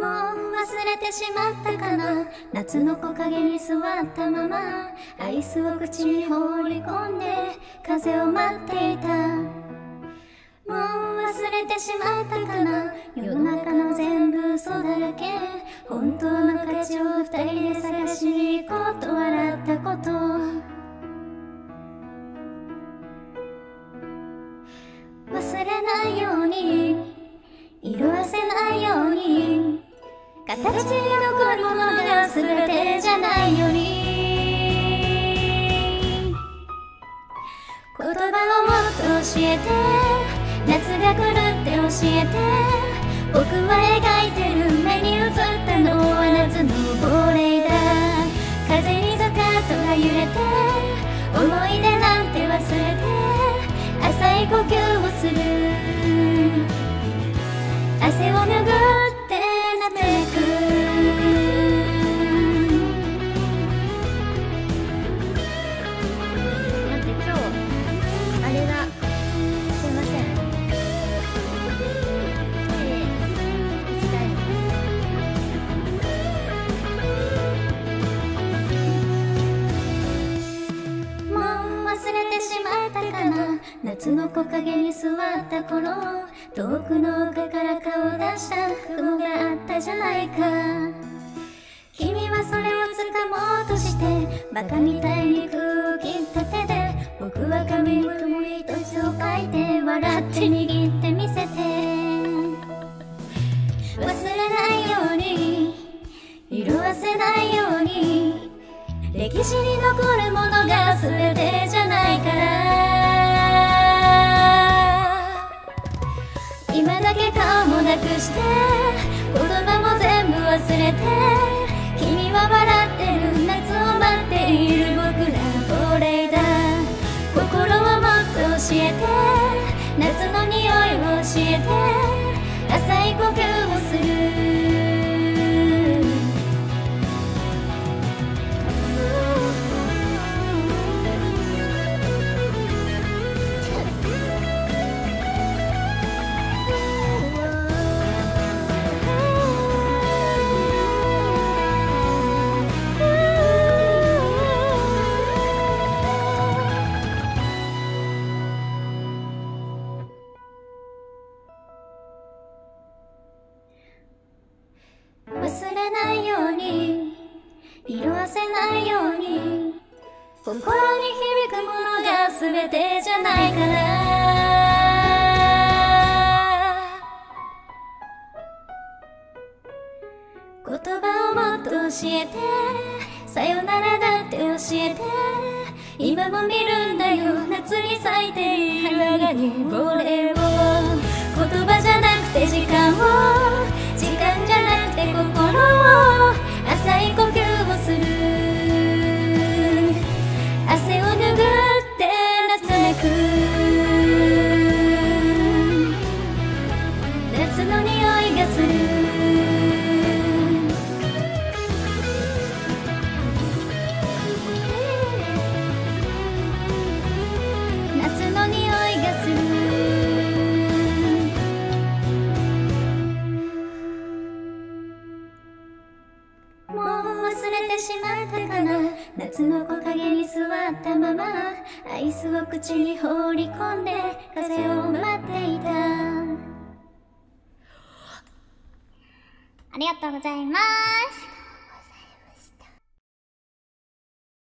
もう忘れてしまったかな。夏の木陰に座ったままアイスを口に放り込んで風を待っていた。もう忘れてしまったかな。世の中の全部嘘だらけ。本当の価値を二人で探しに行こうと笑ったこと。忘れないように色あせないように形に残るものが全てじゃないように。言葉をもっと教えて、夏が来るって教えて。僕は描いてる目に映ったのは夏の亡霊だ。風にスカートが揺れて思い出なんて忘れて浅い呼吸をする。汗を拭って夏めく。待って、今日あれだ、すいません、トイレ行きたい。もう忘れてしまったかな。夏の木陰に座った頃、遠くの丘から顔を出した雲があったじゃないか。君はそれを掴もうとしてバカみたいに空を切った手で、僕は紙に一つを書いて笑って握ってみせて。忘れないように色あせないように歴史に残るものが全てじゃないから。今だけ顔もなくして言葉も全部忘れて、君は笑ってる夏を待っている僕ら亡霊だ。心をもっと教えて、夏の匂いを教えて、浅い呼吸をする。忘れないように色あせないように心に響くものが全てじゃないから。言葉をもっと教えて、さよならだって教えて。今も見るんだよ夏に咲いている花に亡霊を。言葉じゃなくて時間を、時間じゃなくて心を、浅い呼吸をする。汗を拭って夏めく。夏の匂いがする。夏の匂いがする。もう忘れてしまったかな。夏の木陰に座ったままアイスを口に放り込んで風を待っていた。ありがとうございます。